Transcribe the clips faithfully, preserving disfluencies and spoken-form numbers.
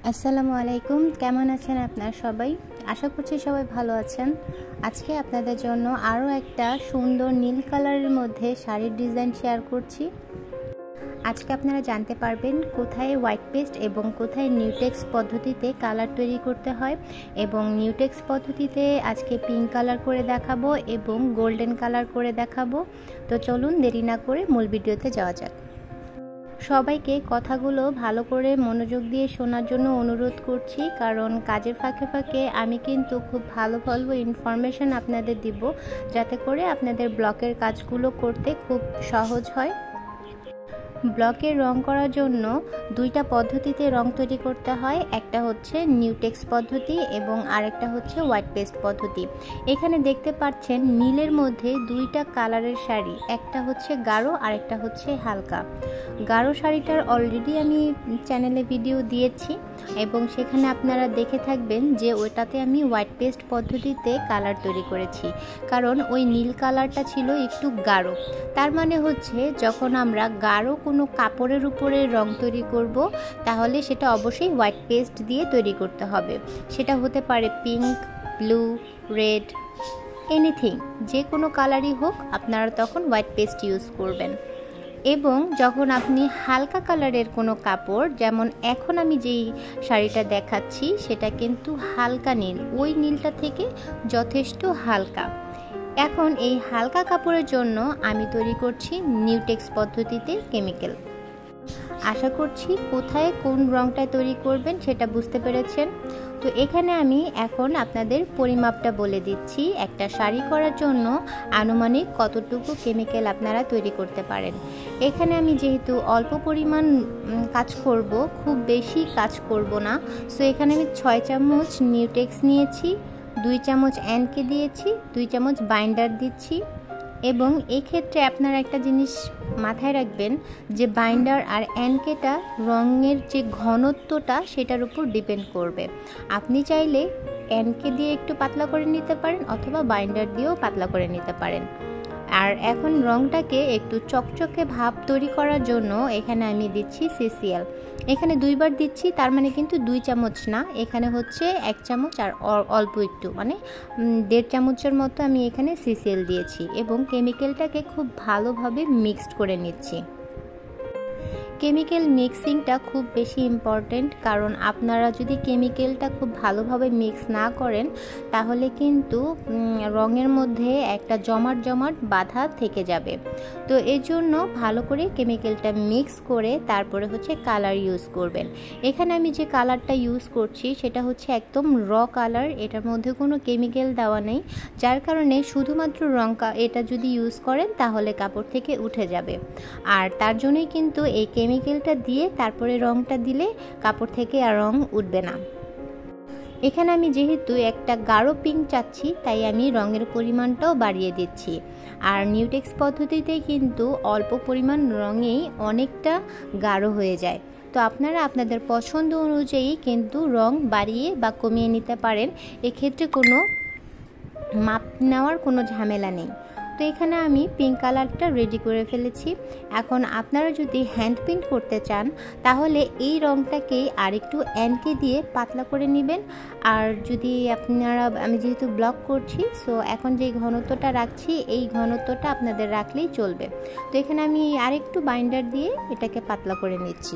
আসসালামু আলাইকুম। কেমন আছেন আপনারা সবাই? আশা করছি সবাই ভালো আছেন। আজকে আপনাদের জন্য আরও একটা সুন্দর নীল কালারের মধ্যে শাড়ির ডিজাইন শেয়ার করছি। আজকে আপনারা জানতে পারবেন কোথায় হোয়াইট পেস্ট এবং কোথায় নিউটেক্স পদ্ধতিতে কালার তৈরি করতে হয়, এবং নিউটেক্স পদ্ধতিতে আজকে পিঙ্ক কালার করে দেখাবো এবং গোল্ডেন কালার করে দেখাবো। তো চলুন দেরি না করে মূল ভিডিওতে যাওয়া যাক। সবাইকে কথাগুলো ভালো করে মনোযোগ দিয়ে শোনার জন্য অনুরোধ করছি, কারণ কাজের ফাঁকে ফাঁকে আমি কিন্তু খুব ভালো ভালো ইনফরমেশন আপনাদের দিব, যাতে করে আপনাদের ব্লকের কাজগুলো করতে খুব সহজ হয়। ব্লকের রং করার জন্য দুইটা পদ্ধতিতে রং তৈরি করতে হয়, একটা হচ্ছে নিউটেক্স পদ্ধতি এবং আরেকটা হচ্ছে হোয়াইট পেস্ট পদ্ধতি। এখানে দেখতে পাচ্ছেন নীলের মধ্যে দুইটা কালারের শাড়ি, একটা হচ্ছে গাঢ় আর একটা হচ্ছে হালকা। গাঢ় শাড়িটার অলরেডি আমি চ্যানেলে ভিডিও দিয়েছি এবং সেখানে আপনারা দেখে থাকবেন যে ওইটাতে আমি হোয়াইট পেস্ট পদ্ধতিতে কালার তৈরি করেছি, কারণ ওই নীল কালারটা ছিল একটু গাঢ়। তার মানে হচ্ছে যখন আমরা গাঢ় কোনো কাপড়ের উপরে রং তৈরি করব, তাহলে সেটা অবশ্যই হোয়াইট পেস্ট দিয়ে তৈরি করতে হবে। সেটা হতে পারে পিঙ্ক, ব্লু, রেড, এনিথিং, যে কোনো কালারই হোক, আপনারা তখন হোয়াইট পেস্ট ইউজ করবেন। এবং যখন আপনি হালকা কালারের কোনো কাপড়, যেমন এখন আমি যেই শাড়িটা দেখাচ্ছি সেটা কিন্তু হালকা নীল, ওই নীলটা থেকে যথেষ্ট হালকা। এখন এই হালকা কাপড়ের জন্য আমি তৈরি করছি নিউটেক্স পদ্ধতিতে কেমিক্যাল। আশা করছি কোথায় কোন রংটা তৈরি করবেন সেটা বুঝতে পেরেছেন। তো এখানে আমি এখন আপনাদের পরিমাপটা বলে দিচ্ছি। একটা শাড়ি করার জন্য আনুমানিক কতটুকু কেমিক্যাল আপনারা তৈরি করতে পারেন। এখানে আমি যেহেতু অল্প পরিমাণ কাজ করব, খুব বেশি কাজ করব না, সো এখানে আমি ছয় চামচ নিউটেক্স নিয়েছি, দুই চামচ এনকে দিয়েছি, দুই চামচ বাইন্ডার দিচ্ছি। এবং এই ক্ষেত্রে আপনারা একটা জিনিস মাথায় রাখবেন যে বাইন্ডার আর এনকেটা রঙের যে ঘনত্বটা সেটার উপর ডিপেন্ড করবে। আপনি চাইলে এনকে দিয়ে একটু পাতলা করে নিতে পারেন অথবা বাইন্ডার দিয়েও পাতলা করে নিতে পারেন। আর এখন রংটাকে একটু চকচকে ভাব তৈরি করার জন্য এখানে আমি দিচ্ছি সিসিএল। এখানে দুইবার দিচ্ছি, তার মানে কিন্তু দুই চামচ না, এখানে হচ্ছে এক চামচ আর অল্প একটু, মানে দেড় চামচের মতো আমি এখানে সিসিএল দিয়েছি এবং কেমিক্যালটাকে খুব ভালোভাবে মিক্সড করে নিচ্ছি। কেমিক্যাল মিক্সিংটা খুব বেশি ইম্পর্টেন্ট, কারণ আপনারা যদি কেমিক্যালটা খুব ভালোভাবে মিক্স না করেন তাহলে কিন্তু রঙের মধ্যে একটা জমাট জমাট বাধা থেকে যাবে। তো এর জন্য ভালো করে কেমিক্যালটা মিক্স করে তারপরে হচ্ছে কালার ইউজ করবেন। এখানে আমি যে কালারটা ইউজ করছি সেটা হচ্ছে একদম র কালার, এটার মধ্যে কোনো কেমিক্যাল দেওয়া নেই, যার কারণে শুধুমাত্র রং এটা যদি ইউজ করেন তাহলে কাপড় থেকে উঠে যাবে। আর তার জন্যই কিন্তু এই কেমিক্যালটা দিয়ে তারপরে রংটা দিলে কাপড় থেকে আর রং উঠবে না। এখানে আমি যেহেতু একটা গাঢ় পিঙ্ক চাচ্ছি, তাই আমি রঙের পরিমাণটাও বাড়িয়ে দিচ্ছি। আর নিউটেক্স পদ্ধতিতে কিন্তু অল্প পরিমাণ রঙেই অনেকটা গাঢ় হয়ে যায়। তো আপনারা আপনাদের পছন্দ অনুযায়ী কিন্তু রং বাড়িয়ে বা কমিয়ে নিতে পারেন, এক্ষেত্রে কোনো মাপ নেওয়ার কোনো ঝামেলা নেই। তো এখানে আমি পিঙ্ক কালারটা রেডি করে ফেলেছি। এখন আপনারা যদি হ্যান্ড প্রিন্ট করতে চান তাহলে এই রংটাকেই আরেকটু এনকে দিয়ে পাতলা করে নেবেন। আর যদি আপনারা, আমি যেহেতু ব্লক করছি, সো এখন যে ঘনত্বটা রাখছি এই ঘনত্বটা আপনাদের রাখলেই চলবে। তো এখানে আমি আরেকটু বাইন্ডার দিয়ে এটাকে পাতলা করে নিচ্ছি।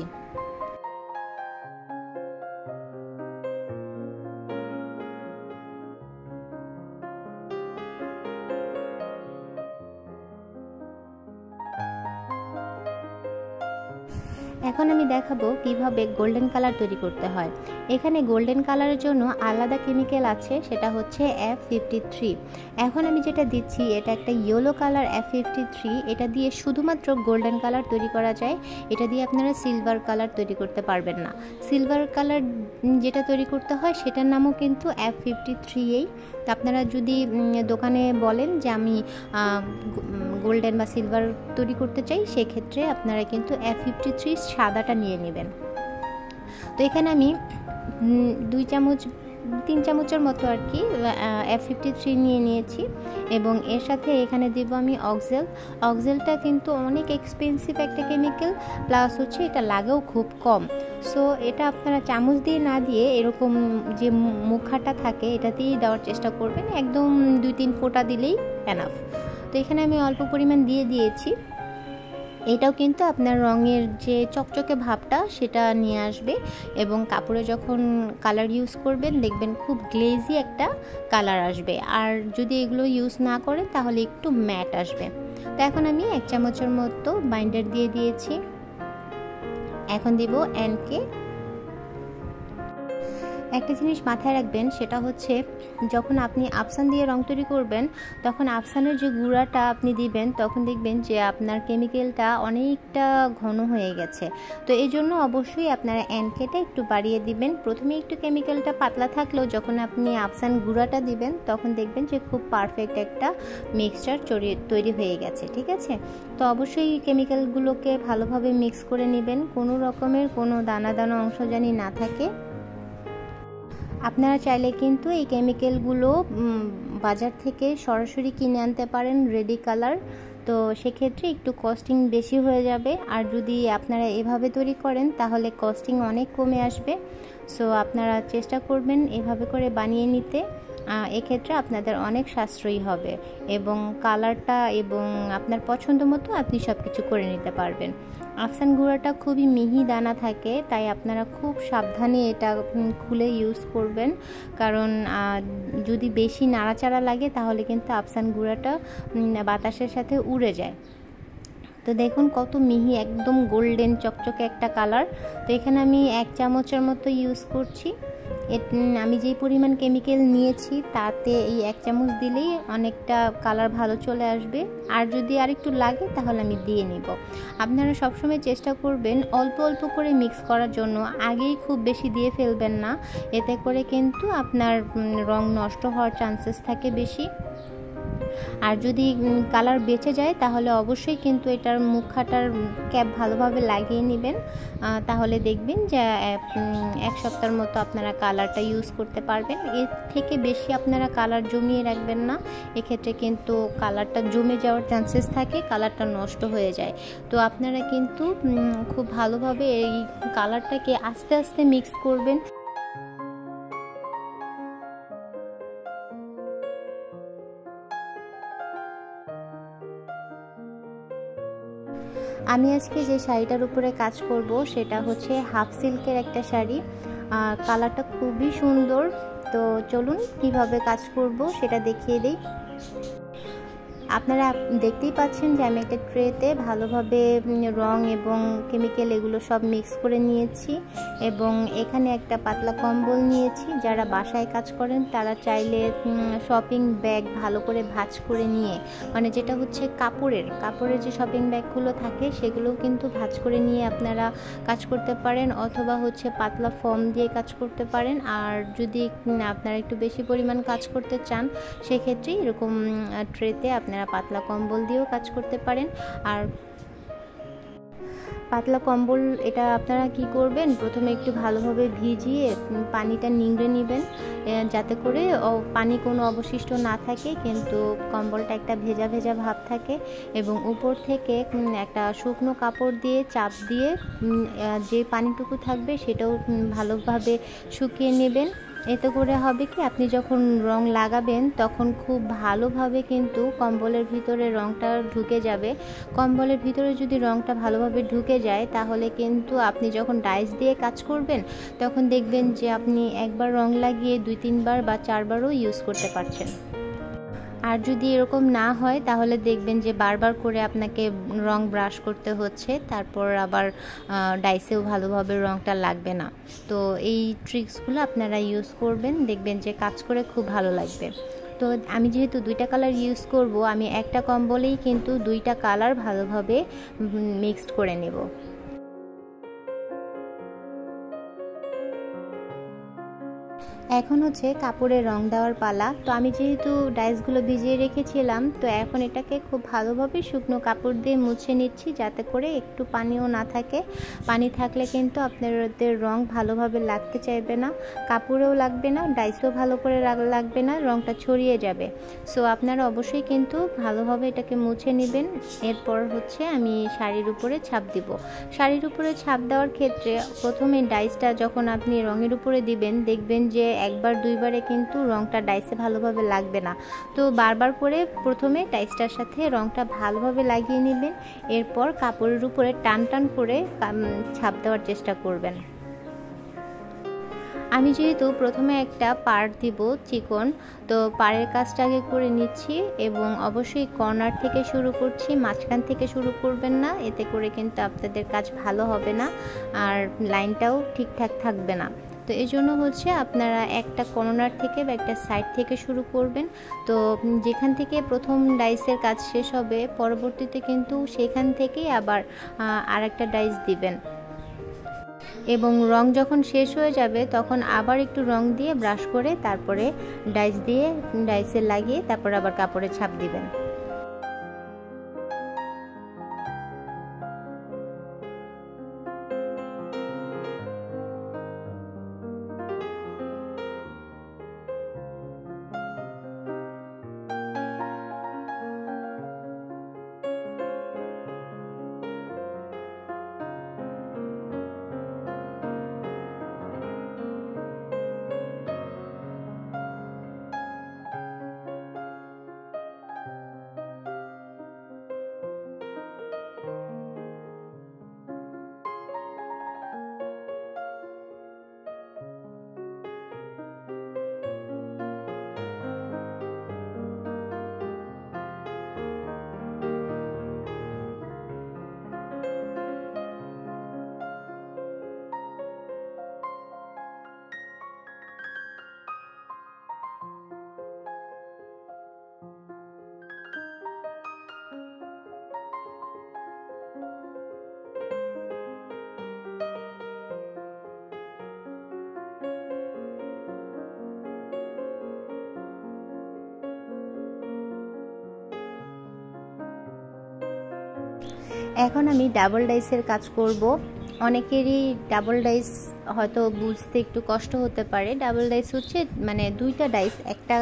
এখন আমি দেখাবো কিভাবে গোল্ডেন কালার তৈরি করতে হয়। এখানে গোল্ডেন কালারের জন্য আলাদা কেমিক্যাল আছে, সেটা হচ্ছে এফ ফিফটি থ্রি। এখন আমি যেটা দিচ্ছি এটা একটা yellow colour F fifty three, এটা দিয়ে শুধুমাত্র গোল্ডেন কালার তৈরি করা যায়, এটা দিয়ে আপনারা সিলভার কালার তৈরি করতে পারবেন না। সিলভার কালার যেটা তৈরি করতে হয় সেটার নামও কিন্তু এফ ফিফটি থ্রি এই। তো আপনারা যদি দোকানে বলেন যে আমি গোল্ডেন বা সিলভার তৈরি করতে চাই, সেক্ষেত্রে আপনারা কিন্তু এফ ফিফটি থ্রি সাদাটা নিয়ে নেবেন। তো এখানে আমি দুই চামচ তিন চামচের মতো আর কি এফ ফিফটি থ্রি নিয়ে নিয়েছি এবং এর সাথে এখানে দেব আমি অক্সেল। অক্সেলটা কিন্তু অনেক এক্সপেন্সিভ একটা কেমিক্যাল, প্লাস হচ্ছে এটা লাগেও খুব কম। সো এটা আপনারা চামচ দিয়ে না দিয়ে এরকম যে মুখাটা থাকে এটা দিয়েই দেওয়ার চেষ্টা করবেন, একদম দুই তিন ফোঁটা দিলেই এনাফ। তো এখানে আমি অল্প পরিমাণ দিয়ে দিয়েছি। এটাও কিন্তু আপনার রঙের যে চকচকে ভাবটা সেটা নিয়ে আসবে এবং কাপড়ে যখন কালার ইউজ করবেন দেখবেন খুব গ্লেজি একটা কালার আসবে। আর যদি এগুলো ইউজ না করেন তাহলে একটু ম্যাট আসবে। তো এখন আমি এক চামচের মতো বাইন্ডার দিয়ে দিয়েছি। এখন দিব এনকে। একটা জিনিস মাথায় রাখবেন, সেটা হচ্ছে যখন আপনি আফসান দিয়ে রং তৈরি করবেন তখন আফসানের যে গুঁড়াটা আপনি দিবেন তখন দেখবেন যে আপনার কেমিক্যালটা অনেকটা ঘন হয়ে গেছে। তো এই জন্য অবশ্যই আপনারা এনকেটা একটু বাড়িয়ে দিবেন। প্রথমে একটু কেমিক্যালটা পাতলা থাকলেও যখন আপনি আফসান গুঁড়াটা দিবেন তখন দেখবেন যে খুব পারফেক্ট একটা মিক্সচার তৈরি হয়ে গেছে। ঠিক আছে, তো অবশ্যই কেমিক্যালগুলোকে ভালোভাবে মিক্স করে নেবেন, কোনো রকমের কোনো দানা দানা অংশ জানি না থাকে। আপনারা চাইলে কিন্তু এই কেমিক্যালগুলো বাজার থেকে সরাসরি কিনে আনতে পারেন রেডি কালার। তো সেক্ষেত্রে একটু কস্টিং বেশি হয়ে যাবে, আর যদি আপনারা এভাবে তৈরি করেন তাহলে কস্টিং অনেক কমে আসবে। সো আপনারা চেষ্টা করবেন এভাবে করে বানিয়ে নিতে, এক্ষেত্রে আপনাদের অনেক সাশ্রয়ী হবে এবং কালারটা এবং আপনার পছন্দ মতো আপনি সব কিছু করে নিতে পারবেন। আফসান গুঁড়াটা খুবই মিহি দানা থাকে, তাই আপনারা খুব সাবধানে এটা খুলে ইউজ করবেন, কারণ যদি বেশি নাড়াচাড়া লাগে তাহলে কিন্তু আফসান গুঁড়াটা বাতাসের সাথে উড়ে যায়। তো দেখুন কত মিহি, একদম গোল্ডেন চকচকে একটা কালার। তো এখানে আমি এক চামচের মতো ইউজ করছি। আমি যেই পরিমাণ কেমিক্যাল নিয়েছি তাতে এই এক চামচ দিলেই অনেকটা কালার ভালো চলে আসবে, আর যদি আরেকটু লাগে তাহলে আমি দিয়ে নিব। আপনারা সবসময় চেষ্টা করবেন অল্প অল্প করে মিক্স করার জন্য, আগেই খুব বেশি দিয়ে ফেলবেন না, এতে করে কিন্তু আপনার রং নষ্ট হওয়ার চান্সেস থাকে বেশি। আর যদি কালার বেঁচে যায় তাহলে অবশ্যই কিন্তু এটার মুখাটার ক্যাপ ভালোভাবে লাগিয়ে নেবেন, তাহলে দেখবেন যে এক সপ্তাহের মতো আপনারা কালারটা ইউজ করতে পারবেন। এর থেকে বেশি আপনারা কালার জমিয়ে রাখবেন না, এক্ষেত্রে কিন্তু কালারটা জমে যাওয়ার চান্সেস থাকে, কালারটা নষ্ট হয়ে যায়। তো আপনারা কিন্তু খুব ভালোভাবে এই কালারটাকে আস্তে আস্তে মিক্স করবেন। আমি আজকে যে শাড়িটার উপরে কাজ করব সেটা হচ্ছে হাফ সিল্কের একটা শাড়ি, আর কালারটা খুবই সুন্দর। তো চলুন কিভাবে কাজ করব সেটা দেখিয়ে দিই। আপনারা দেখতেই পাচ্ছেন যে আমি একটা ট্রেতে ভালোভাবে রং এবং কেমিক্যাল এগুলো সব মিক্স করে নিয়েছি এবং এখানে একটা পাতলা কম্বল নিয়েছি। যারা বাসায় কাজ করেন তারা চাইলে শপিং ব্যাগ ভালো করে ভাঁজ করে নিয়ে, মানে যেটা হচ্ছে কাপড়ের কাপড়ের যে শপিং ব্যাগগুলো থাকে সেগুলোও কিন্তু ভাঁজ করে নিয়ে আপনারা কাজ করতে পারেন, অথবা হচ্ছে পাতলা ফোম দিয়ে কাজ করতে পারেন। আর যদি আপনারা একটু বেশি পরিমাণ কাজ করতে চান সেক্ষেত্রে এরকম ট্রেতে আপনারা পাতলা কম্বল দিয়েও কাজ করতে পারেন। আর পাতলা কম্বল এটা আপনারা কি করবেন, প্রথমে একটু ভালোভাবে ভিজিয়ে পানিটা নিংড়ে নেবেন, যাতে করে পানি কোনো অবশিষ্ট না থাকে, কিন্তু কম্বলটা একটা ভেজা ভেজা ভাব থাকে, এবং উপর থেকে একটা শুকনো কাপড় দিয়ে চাপ দিয়ে যে পানিটুকু থাকবে সেটাও ভালোভাবে শুকিয়ে নেবেন। এতে করে হবে কি, আপনি যখন রং লাগাবেন তখন খুব ভালোভাবে কিন্তু কম্বলের ভিতরে রংটা ঢুকে যাবে। কম্বলের ভিতরে যদি রংটা ভালোভাবে ঢুকে যায় তাহলে কিন্তু আপনি যখন ডাইস দিয়ে কাজ করবেন তখন দেখবেন যে আপনি একবার রং লাগিয়ে দুই তিনবার বা চারবারও ইউজ করতে পারছেন। আর যদি এরকম না হয় তাহলে দেখবেন যে বারবার করে আপনাকে রং ব্রাশ করতে হচ্ছে, তারপর আবার ডাইসেও ভালোভাবে রংটা লাগবে না। তো এই ট্রিক্সগুলো আপনারা ইউজ করবেন, দেখবেন যে কাজ করে খুব ভালো লাগবে। তো আমি যেহেতু দুইটা কালার ইউজ করব, আমি একটা কম্বলেই কিন্তু দুইটা কালার ভালোভাবে মিক্সড করে নেব। এখন হচ্ছে কাপড়ে রং দেওয়ার পালা। তো আমি যেহেতু ডাইসগুলো ভিজিয়ে রেখেছিলাম, তো এখন এটাকে খুব ভালোভাবে শুকনো কাপড় দিয়ে মুছে নিচ্ছি, যাতে করে একটু পানিও না থাকে। পানি থাকলে কিন্তু আপনাদের রং ভালোভাবে লাগতে চাইবে না, কাপড়েও লাগবে না, ডাইসও ভালো করে লাগবে না, রংটা ছড়িয়ে যাবে। সো আপনারা অবশ্যই কিন্তু ভালোভাবে এটাকে মুছে নেবেন। এরপর হচ্ছে আমি শাড়ির উপরে ছাপ দিব। শাড়ির উপরে ছাপ দেওয়ার ক্ষেত্রে প্রথমে ডাইসটা যখন আপনি রঙের উপরে দিবেন, দেখবেন যে একবার দুইবারে কিন্তু রংটা ডাইসে ভালোভাবে লাগবে না। তো বারবার করে প্রথমে ডাইসটার সাথে রংটা ভালোভাবে লাগিয়ে নেবেন। এরপর কাপড়ের উপরে টান টান করে ছাপ দেওয়ার চেষ্টা করবেন। আমি যেহেতু প্রথমে একটা পাড় দিব চিকন, তো পাড়ের কাজটা আগে করে নিচ্ছি এবং অবশ্যই কর্নার থেকে শুরু করছি, মাঝখান থেকে শুরু করবেন না, এতে করে কিন্তু আপনাদের কাজ ভালো হবে না আর লাইনটাও ঠিকঠাক থাকবে না। তো এই জন্য হচ্ছে আপনারা একটা কর্নার থেকে বা একটা সাইড থেকে শুরু করবেন। তো যেখান থেকে প্রথম ডাইসের কাজ শেষ হবে, পরবর্তীতে কিন্তু সেখান থেকেই আবার আর একটা ডাইস দিবেন এবং রং যখন শেষ হয়ে যাবে তখন আবার একটু রং দিয়ে ব্রাশ করে তারপরে ডাইস দিয়ে ডাইসে লাগিয়ে তারপর আবার কাপড়ে ছাপ দিবেন। এখন আমি ডাবল ডাইসের কাজ করব। অনেকেরই ডাবল ডাইস হয়তো বুঝতে একটু কষ্ট হতে পারে। ডাবল ডাইস হচ্ছে মানে দুইটা ডাইস একটা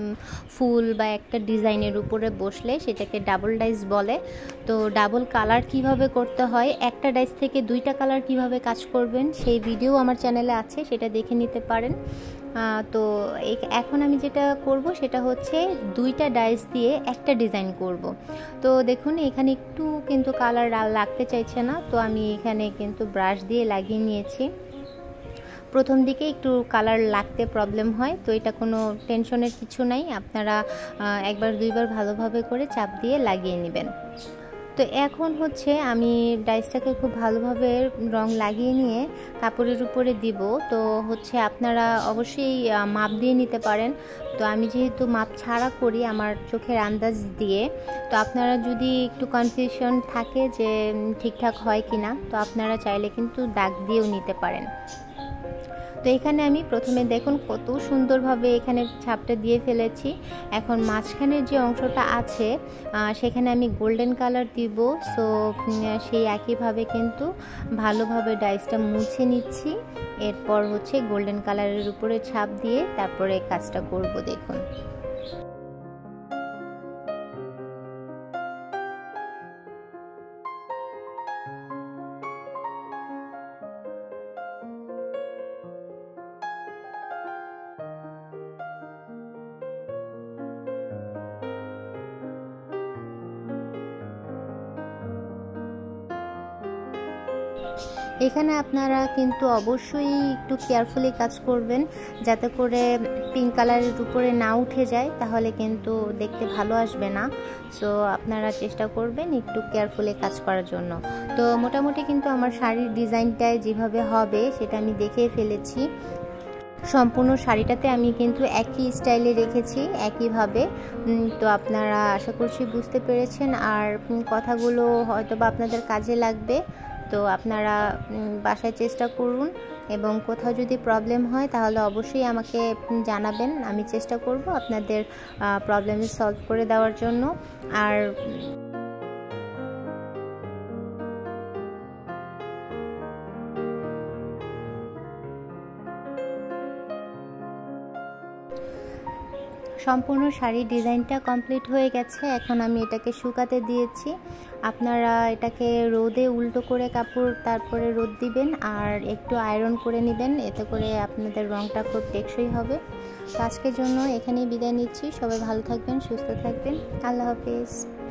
ফুল বা একটা ডিজাইনের উপরে বসলে সেটাকে ডাবল ডাইস বলে। তো ডাবল কালার কিভাবে করতে হয়, একটা ডাইস থেকে দুইটা কালার কিভাবে কাজ করবেন সেই ভিডিও আমার চ্যানেলে আছে, সেটা দেখে নিতে পারেন। তো এখন আমি যেটা করব সেটা হচ্ছে দুইটা ডাইস দিয়ে একটা ডিজাইন করব। তো দেখুন এখানে একটু কিন্তু কালার লাগতে চাইছে না, তো আমি এখানে কিন্তু ব্রাশ দিয়ে লাগিয়ে নিয়েছি। প্রথম দিকে একটু কালার লাগতে প্রবলেম হয়, তো এটা কোনো টেনশনের কিছু নাই, আপনারা একবার দুইবার ভালোভাবে করে চাপ দিয়ে লাগিয়ে নেবেন। তো এখন হচ্ছে আমি ডাইসটাকে খুব ভালোভাবে রং লাগিয়ে নিয়ে কাপড়ের উপরে দিব। তো হচ্ছে আপনারা অবশ্যই মাপ দিয়ে নিতে পারেন। তো আমি যেহেতু মাপ ছাড়া করি আমার চোখের আন্দাজ দিয়ে, তো আপনারা যদি একটু কনফিউশন থাকে যে ঠিকঠাক হয় কি না, তো আপনারা চাইলে কিন্তু দাগ দিয়েও নিতে পারেন। তো এখানে আমি প্রথমে দেখুন কত সুন্দরভাবে এখানে ছাপটা দিয়ে ফেলেছি। এখন মাঝখানের যে অংশটা আছে সেখানে আমি গোল্ডেন কালার দিব। সো সেই একইভাবে কিন্তু ভালোভাবে ডাইসটা মুছে নিচ্ছি। এরপর হচ্ছে গোল্ডেন কালারের উপরে ছাপ দিয়ে তারপরে কাজটা করব। দেখুন এখানে আপনারা কিন্তু অবশ্যই একটু কেয়ারফুলি কাজ করবেন, যাতে করে পিঙ্ক কালারের উপরে না উঠে যায়, তাহলে কিন্তু দেখতে ভালো আসবে না। সো আপনারা চেষ্টা করবেন একটু কেয়ারফুলি কাজ করার জন্য। তো মোটামুটি কিন্তু আমার শাড়ির ডিজাইনটায় যেভাবে হবে সেটা আমি দেখে ফেলেছি। সম্পূর্ণ শাড়িটাতে আমি কিন্তু একই স্টাইলে রেখেছি, একইভাবে। তো আপনারা আশা করছি বুঝতে পেরেছেন, আর কথাগুলো হয়তো বা আপনাদের কাজে লাগবে। তো আপনারা বাসায় চেষ্টা করুন এবং কোথাও যদি প্রবলেম হয় তাহলে অবশ্যই আমাকে জানাবেন, আমি চেষ্টা করব আপনাদের প্রবলেম সলভ করে দেওয়ার জন্য। আর সম্পূর্ণ শাড়ির ডিজাইনটা কমপ্লিট হয়ে গেছে। এখন আমি এটাকে শুকাতে দিয়েছি। আপনারা এটাকে রোদে উল্টো করে কাপড় তারপরে রোদ দিবেন আর একটু আয়রন করে নেবেন, এতে করে আপনাদের রঙটা খুব টেকসই হবে। তো আজকের জন্য এখানেই বিদায় নিচ্ছি। সবাই ভালো থাকবেন, সুস্থ থাকবেন। আল্লাহ হাফেজ।